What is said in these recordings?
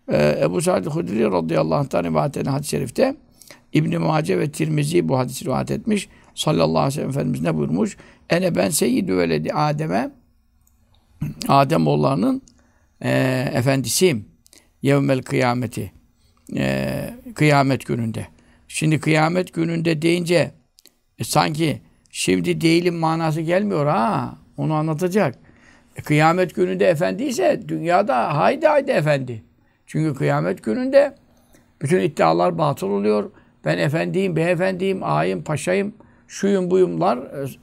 Ebu Said Hudri radıyallahu anh'tan rivayet eden hadis-i şerifte İbn-i Mace ve Tirmizi bu hadisi rivayet etmiş. Sallallahu aleyhi ve sellem Efendimiz ne buyurmuş? Ben seyyidü veledi Adem'e, Adem oğullarının efendisiyim. Yevmel kıyameti. Kıyamet gününde. Şimdi kıyamet gününde deyince sanki şimdi değilim manası gelmiyor ha. Onu anlatacak. Kıyamet gününde efendi ise dünyada haydi haydi efendi. Çünkü kıyamet gününde bütün iddialar batıl oluyor. Ben efendiyim, beyefendiyim, ağayım, paşayım, şuyum buyumlar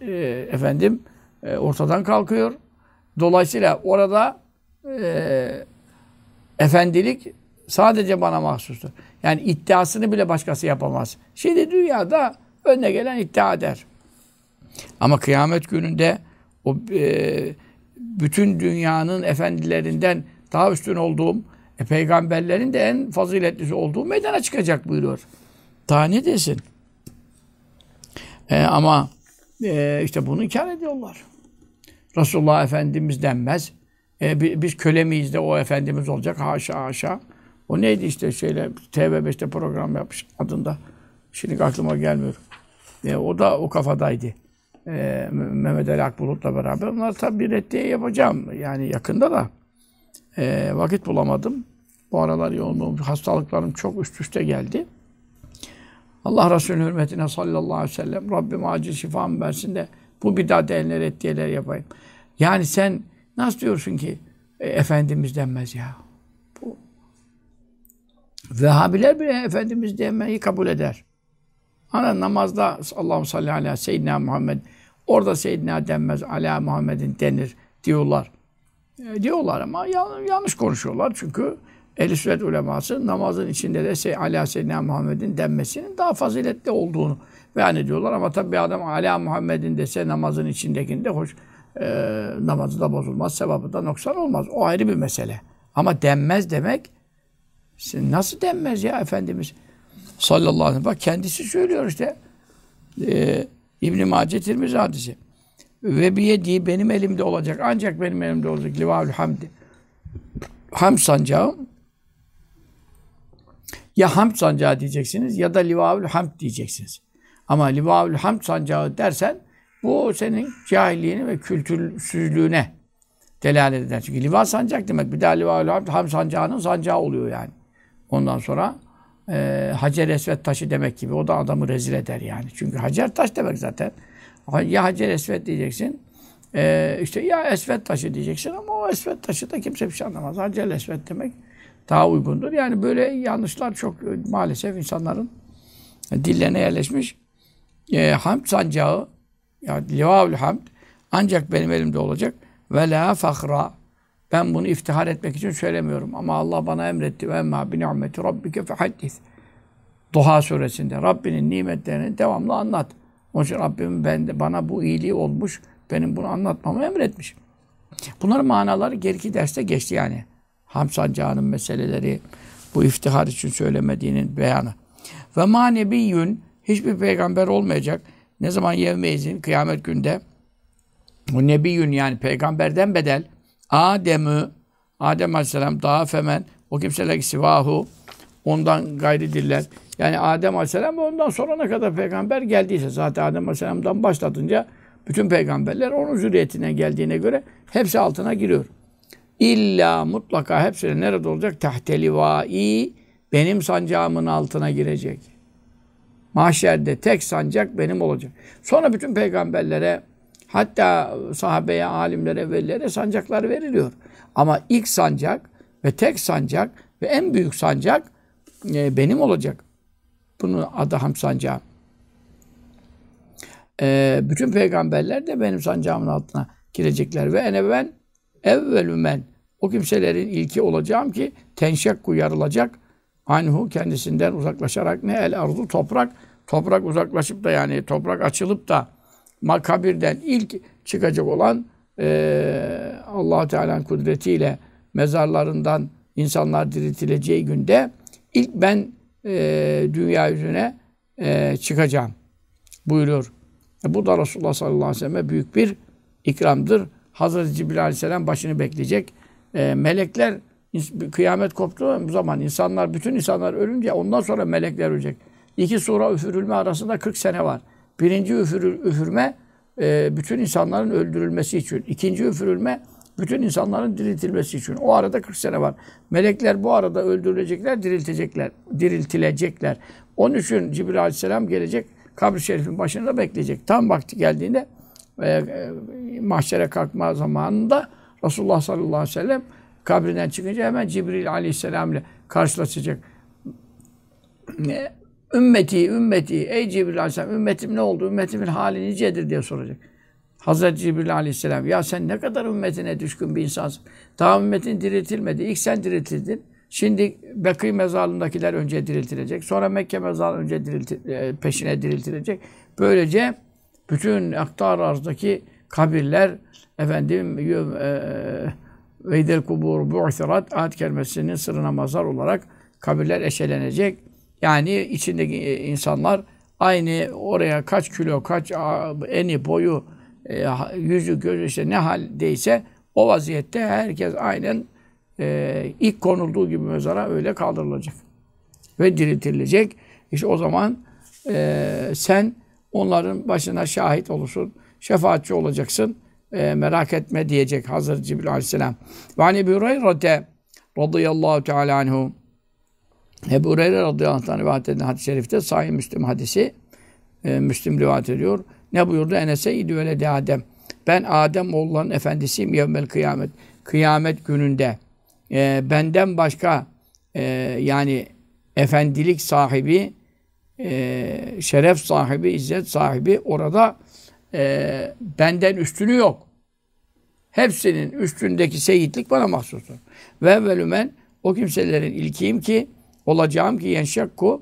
ortadan kalkıyor. Dolayısıyla orada efendilik sadece bana mahsustur. Yani iddiasını bile başkası yapamaz. Şimdi dünyada önüne gelen iddia eder. Ama kıyamet gününde o bütün dünyanın efendilerinden daha üstün olduğum, peygamberlerin de en faziletlisi olduğu meydana çıkacak buyuruyor. Daha ne desin? Ama işte bunu inkar ediyorlar. Resulullah Efendimiz denmez. Biz köle miyiz de o Efendimiz olacak? Haşa haşa. O neydi işte TV5'te program yapmış adında. Şimdi aklıma gelmiyor. O da o kafadaydı. Mehmet Ali Akbulut'la beraber. Onlar tabii bir reddiye yapacağım. Yani yakında da. Vakit bulamadım. Bu aralar yoğunluğum, hastalıklarım çok üst üste geldi. Allah Resulü hürmetine sallallahu aleyhi ve sellem Rabbim acil şifamı versin de bu bidat eline reddiyeler yapayım. Yani sen nasıl diyorsun ki Efendimiz denmez ya? Bu. Vehhabiler bile Efendimiz demeyi kabul eder. Ana namazda Allahu salli ala seyyidina Muhammed, orada seyyidina denmez, ala Muhammed'in denir diyorlar. Diyorlar ama yanlış konuşuyorlar. Çünkü Ehl-i Sünnet uleması namazın içinde de ala seyyidina Muhammed'in denmesinin daha faziletli olduğunu beyan ediyorlar. Ama tabi bir adam ala Muhammed'in dese namazın içindekinde hoş namazı da bozulmaz, sevabı da noksan olmaz. O ayrı bir mesele. Ama denmez demek nasıl denmez ya Efendimiz sallallahu aleyhi ve sellem? Bak kendisi söylüyor işte. İbn-i Mace Tirmizi hadisi. Ve biyedi benim elimde olacak. Ancak benim elimde olacak. Livaül hamdi. Hamd sancağı. Ya hamd sancağı diyeceksiniz ya da livaül hamd diyeceksiniz. Ama livaül hamd sancağı dersen bu senin cahilliğine ve kültürsüzlüğüne delalet eder. Çünkü liva sancak demek. Bir daha livaül hamd ham sancağının sancağı oluyor yani. Ondan sonra Hacer Esved taşı demek gibi. O da adamı rezil eder yani. Çünkü Hacer taş demek zaten. Ya Hacer Esved diyeceksin. İşte ya Esved taşı diyeceksin ama o Esved taşı da kimse bir şey anlamaz. Hacer Esved demek daha uygundur. Yani böyle yanlışlar çok maalesef insanların dillerine yerleşmiş. Hamd sancağı ya livaül hamd ancak benim elimde olacak. Ve la fahra. Ben bunu iftihar etmek için söylemiyorum. Ama Allah bana emretti. Ve emmâ bi ni'meti rabbike fehaddis. Duha suresinde Rabbinin nimetlerini devamlı anlat. Onun için Rabbim bana bu iyiliği olmuş. Benim bunu anlatmamı emretmiş. Bunların manaları geriki derste geçti yani. Hamd sancağının meseleleri, bu iftihar için söylemediğinin beyanı. Ve ma nebiyyün, hiçbir peygamber olmayacak. Ne zaman yevmeyizin, kıyamet günde. Bu nebiyyün yani peygamberden bedel. Adem aleyhisselam daha femen, o kimseler sivahu, ondan gayridirler. Yani Adem aleyhisselam ondan sonra ne kadar peygamber geldiyse, zaten Adem aleyhisselamdan başlatınca bütün peygamberler onun zürriyetinden geldiğine göre hepsi altına giriyor. İlla mutlaka hepsine nerede olacak? Tahtelivai, benim sancağımın altına girecek. Mahşerde tek sancak benim olacak. Sonra bütün peygamberlere, hatta sahabeye, alimlere, velilere sancaklar veriliyor. Ama ilk sancak ve tek sancak ve en büyük sancak benim olacak. Bunun adı hamd sancağı. Bütün peygamberler de benim sancağımın altına girecekler. Ve ben evvelümen, o kimselerin ilki olacağım ki tenşekku yarılacak. Anhu, kendisinden uzaklaşarak ne el arzu toprak uzaklaşıp da yani toprak açılıp da makabirden ilk çıkacak olan Allah-u Teala'nın kudretiyle mezarlarından insanlar diriltileceği günde ilk ben dünya yüzüne çıkacağım buyuruyor. Bu da Resulullah sallallahu aleyhi ve sellem'e büyük bir ikramdır. Hazreti Cibril aleyhisselam başını bekleyecek. Melekler Kıyamet koptuğu zaman insanlar, bütün insanlar ölünce ondan sonra melekler ölecek. İki sura üfürülme arasında 40 sene var. Birinci üfürme bütün insanların öldürülmesi için. İkinci üfürülme bütün insanların diriltilmesi için. O arada 40 sene var. Melekler bu arada öldürülecekler, diriltilecekler. Onun için Cibril Aleyhisselam gelecek, kabr-i şerifin başında bekleyecek. Tam vakti geldiğinde mahşere kalkma zamanında Resulullah sallallahu aleyhi ve sellem kabrinden çıkınca hemen Cibril Aleyhisselam ile karşılaşacak. Ümmeti, ey Cibril Aleyhisselam, ümmetim ne oldu? Ümmetimin hali nicedir diye soracak. Hazreti Cibril Aleyhisselam, ya sen ne kadar ümmetine düşkün bir insansın. Daha ümmetin diriltilmedi. İlk sen diriltildin. Şimdi Bekî mezarlığındakiler önce diriltilecek. Sonra Mekke mezarlığı önce peşine diriltilecek. Böylece bütün aktar arzdaki kabirler veydel kubur bu'sirat ayet kelimesinin sırrına mazhar olarak kabirler eşelenecek. Yani içindeki insanlar aynı oraya kaç kilo, kaç eni, boyu, yüzü, gözü işte ne haldeyse o vaziyette herkes aynen ilk konulduğu gibi mezara öyle kaldırılacak. Ve diriltilecek. İşte o zaman sen onların başına şahit olursun. Şefaatçi olacaksın. Merak etme diyecek Hazreti Cibril Aleyhisselam. Ve hani Ebu Hureyre radıyallahu teala anhu, Ebu Hureyre radıyallahu anh rivayet edilen hadis-i şerifte Sahih Müslim hadisi, Müslim rivayet ediyor. Ne buyurdu? Enes'e idü veledi Adem. Ben Adem oğullarının efendisiyim yevmel kıyamet. Kıyamet gününde benden başka yani efendilik sahibi, şeref sahibi, izzet sahibi orada benden üstünü yok. Hepsinin üstündeki seyitlik bana mahsustur. Ve evvelümen o kimselerin ilkiyim ki olacağım ki yenşekku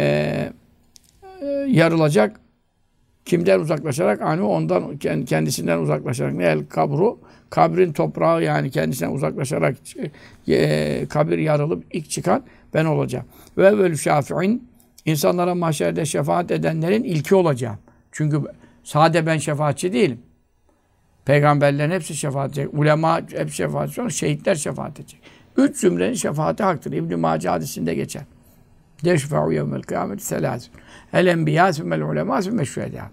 yarılacak. Kimden uzaklaşarak? Hani ondan kendisinden uzaklaşarak. El kabru, kabrin toprağı yani kendisinden uzaklaşarak kabir yarılıp ilk çıkan ben olacağım. Ve evvelü şafi'in insanlara mahşerde şefaat edenlerin ilki olacağım. Çünkü sade ben şefaatçi değilim. Peygamberlerin hepsi şefaat edecek. Ulema hepsi şefaat edecek. Sonra şehitler şefaat edecek. 3 zümrenin şefaati haktır. İbn-i Mace hadisinde geçer. Deşfe'u yevmel kıyameti selâsün. El enbiyâ sümmel ulemâ sümmel şühedâ.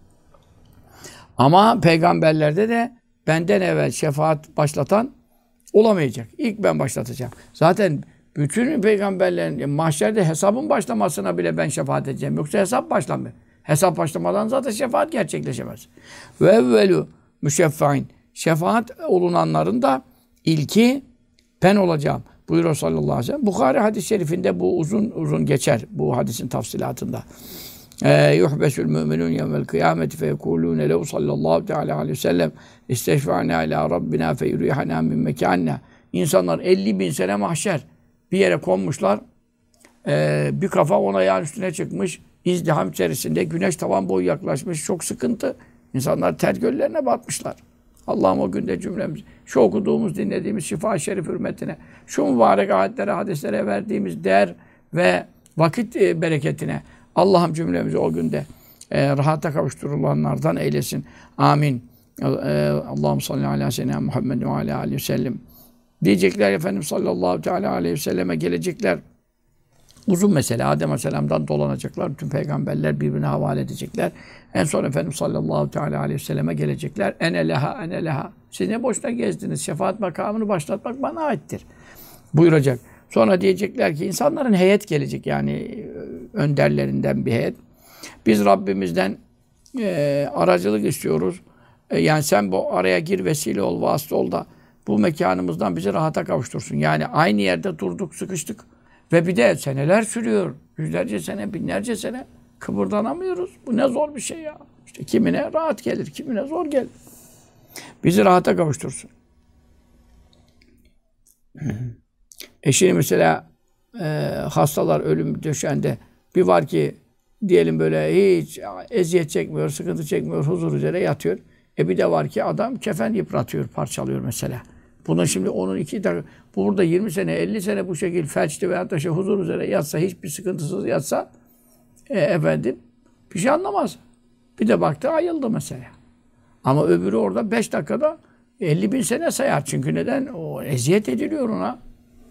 Ama peygamberlerde de benden evvel şefaat başlatan olamayacak. İlk ben başlatacağım. Zaten bütün peygamberlerin mahşerde hesabın başlamasına bile ben şefaat edeceğim. Yoksa hesap başlamıyor. Hesap başlamadan zaten şefaat gerçekleşemez. Ve evvelü müşeffe'in şefaat olunanların da ilki ben olacağım. Buyuruyor sallallahu aleyhi ve sellem. Bukhari hadis-i şerifinde bu uzun uzun geçer. Bu hadisin tafsilatında. Yuhbesül müminun yevmel kıyameti fe yekulûne lehu sallallahu teala aleyhi ve sellem isteşfa'na ila rabbina fe yurihana min mekanna. İnsanlar 50.000 sene mahşer bir yere konmuşlar. Bir kafa ona ayağın üstüne çıkmış. İzdiham içerisinde güneş tavan boyu yaklaşmış. Çok sıkıntı. İnsanlar ter göllerine batmışlar. Allah'ım o günde cümlemiz, şu okuduğumuz, dinlediğimiz şifa-i şerif hürmetine, şu mübarek ayetlere, hadislere verdiğimiz değer ve vakit bereketine Allah'ım cümlemizi o günde rahata kavuşturulanlardan eylesin. Amin. Allahümme salli ala seyyidina Muhammed ve ala aleyhi ve sellem. Diyecekler Efendimiz sallallahu teala aleyhi ve selleme gelecekler. Uzun mesele. Adem Aleyhisselam'dan dolanacaklar. Bütün peygamberler birbirine havale edecekler. En son Efendimiz sallallahu teala aleyhi ve selleme gelecekler. Ene leha, ene leha. Siz ne boşuna gezdiniz? Şefaat makamını başlatmak bana aittir. Buyuracak. Sonra diyecekler ki insanların heyet gelecek. Yani önderlerinden bir heyet. Biz Rabbimizden aracılık istiyoruz. Yani sen bu araya gir, vesile ol, vasıta ol da bu mekanımızdan bizi rahata kavuştursun. Yani aynı yerde durduk, sıkıştık. Ve bir de seneler sürüyor. Yüzlerce sene, binlerce sene kıpırdanamıyoruz. Bu ne zor bir şey ya. İşte kimine rahat gelir, kimine zor gelir. Bizi rahata kavuştursun. Şimdi mesela hastalar ölüm döşeğinde bir var ki diyelim böyle hiç eziyet çekmiyor, sıkıntı çekmiyor, huzur üzere yatıyor. Bir de var ki adam kefen yıpratıyor, parçalıyor mesela. Bunun şimdi onun 2 dakika, burada 20 sene, 50 sene bu şekilde felçli veyahut da huzur üzere yatsa, hiçbir sıkıntısız yatsa efendim bir şey anlamaz. Bir de baktı ayıldı mesela. Ama öbürü orada 5 dakikada 50.000 sene sayar. Çünkü neden? O eziyet ediliyor ona.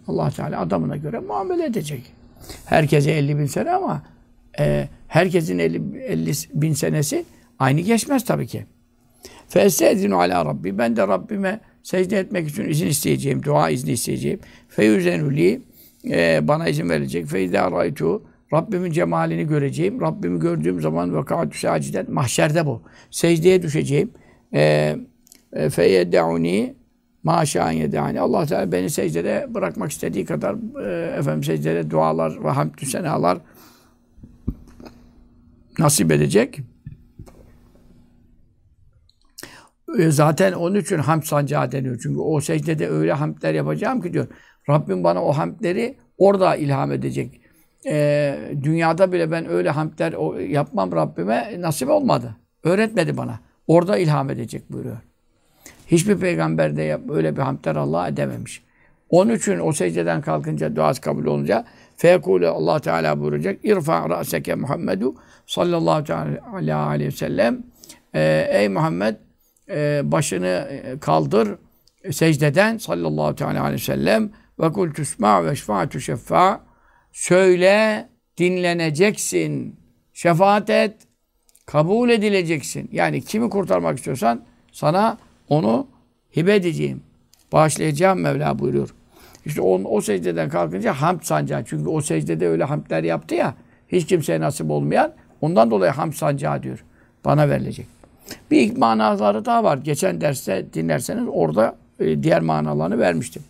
Allah Teala adamına göre muamele edecek. Herkese 50.000 sene ama herkesin 50.000 senesi aynı geçmez tabii ki. فَاَسْتَذِنُ عَلَى Rabbi. Ben de Rabbime secde etmek için izin isteyeceğim, dua izni isteyeceğim. فَيُزَنُ لِي. Bana izin verilecek. فَاِذَا رَيْتُ. Rabbimin cemalini göreceğim. Rabbimi gördüğüm zaman وَقَعَتُ سَاعِدًا. Mahşerde bu. Secdeye düşeceğim. فَيَدَّعُنِي مَا يَدَعَنِ. Allah Teala beni secdede bırakmak istediği kadar secdede dualar ve hamdü senalar nasip edecek. Zaten onun için hamd sancağı deniyor. Çünkü o secdede öyle hamdler yapacağım ki diyor. Rabbim bana o hamdleri orada ilham edecek. Dünyada bile ben öyle hamdler yapmam Rabbime nasip olmadı. Öğretmedi bana. Orada ilham edecek buyuruyor. Hiçbir peygamber de öyle bir hamdler Allah'a edememiş. Onun için o secdeden kalkınca, duası kabul olunca feyekûle Allah Teala buyuracak. İrfa' ra'seke Muhammedu sallallahu teala aleyhi ve sellem. Ey Muhammed başını kaldır secdeden sallallahu teala aleyhi ve sellem ve kul tusma ve şefa'tu şeffa. Söyle, dinleneceksin. Şefaat et, kabul edileceksin. Yani kimi kurtarmak istiyorsan sana onu hibe edeceğim. Bağışlayacağım Mevla buyuruyor. İşte o secdeden kalkınca hamd sancağı. Çünkü o secdede öyle hamdler yaptı ya. Hiç kimseye nasip olmayan. Ondan dolayı hamd sancağı diyor. Bana verilecek. Bir ilk manaları daha var. Geçen derste dinlerseniz orada diğer manalarını vermiştim.